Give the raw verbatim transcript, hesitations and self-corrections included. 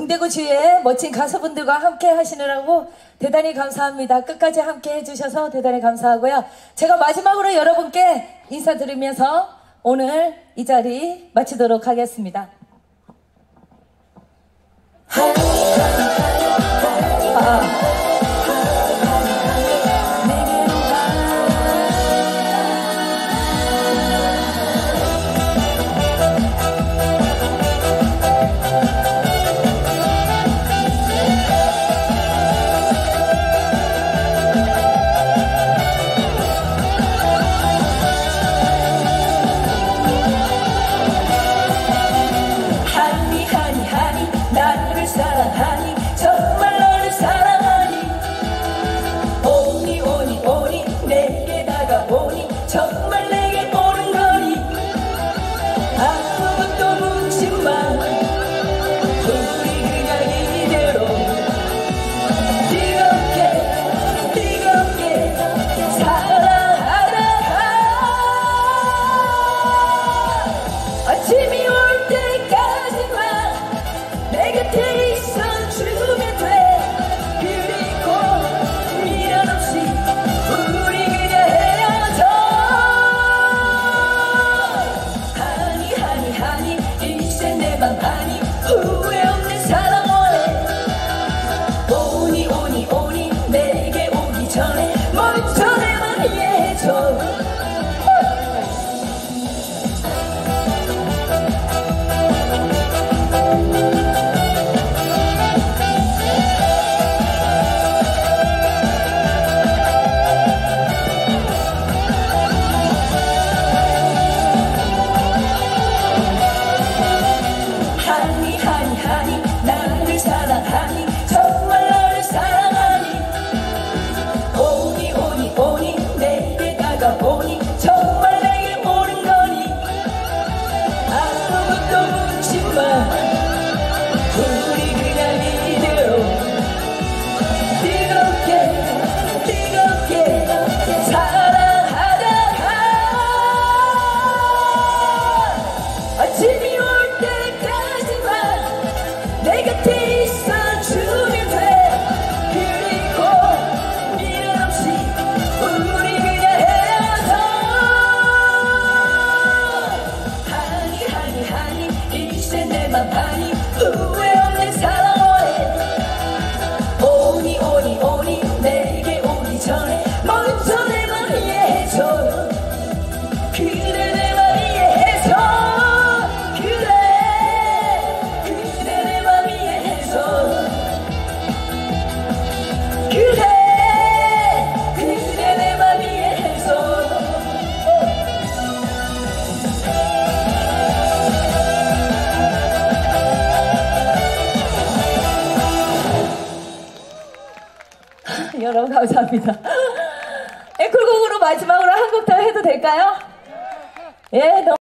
동대구주의 멋진 가수분들과 함께 하시느라고 대단히 감사합니다. 끝까지 함께 해주셔서 대단히 감사하고요. 제가 마지막으로 여러분께 인사드리면서 오늘 이 자리 마치도록 하겠습니다. 아. 사랑하니 정말 너를 사랑하니 오니 오니 오니 내게 다가오니 정말 내게 오는 거니 아무것도 묻지마 우리 그냥 이대로 뜨겁게 뜨겁게 사랑하다가 아침이 올 때까지만 내 곁에 있어주면 돼. 그리고 미련 없이 우리 그냥 헤어져. 하니 하니 하니 이제 내 맘 아니 후회 없는 사랑 원해. 오니 오니 오니 내게 오기 전에 먼저 내 맘 이해해줘. 하니 하니 하니 나를 사랑하니 정말 너를 사랑하니 오니 오니 오니 내게 다가오니 정말 내게 오는 거니 아무것도 묻지마 우리 그냥 이대로 뜨겁게 뜨겁게 사랑하다가 아침이 올 때까지만 내 곁에 있어주면 돼. 그리고 미련 없이 우리 그냥 헤어져. 하니 하니 하니 이제 내 맘 아니 후회 없는 사랑 원해. 오니 오니 오니 내게 오기 전에 먼저 내 맘 이해해줘. 그래 내 맘 이해해줘. 그래 그래 내 맘 이해해줘. 여러분 감사합니다. 앵콜곡으로 마지막으로 한 곡 더 해도 될까요? 예.